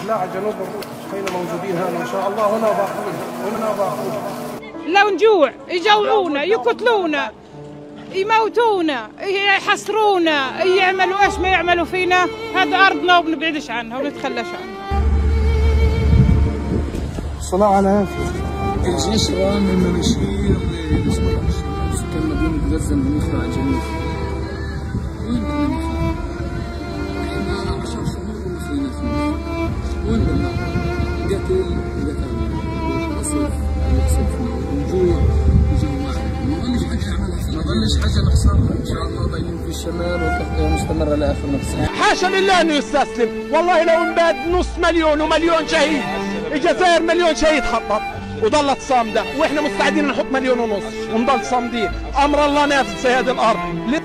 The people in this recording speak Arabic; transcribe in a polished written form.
لا على جنوب خلينا موجودين هنا ان شاء الله، هنا باخذ لو نجوع يجوعونا، يقتلونا، يموتونا، يحصرونا، يعملوا ايش ما يعملوا فينا. هذا ارضنا وبنبعدش عنها ونتخلاش عنها. الصلاة على يافي. الجشرة من مناشير سكان مدينة غزة من مخرع جنوب. وين بدنا نخرج؟ احنا 10 شهور وصلنا فيه. وين بدنا نخرج؟ قتل قصف وجوع وجوع. ما ضلش حاجة نخسرها. إن شاء الله ضايلين في الشمال والتغطية مستمرة لآخر نفس. حاشا لله إنه يستسلم، والله لو انباد نص مليون ومليون شهيد، الجزائر مليون شهيد خطط وظلت صامدة، واحنا مستعدين نحط 1.5 مليون ونضل صامدين. أمر الله نافذ في هذه الأرض.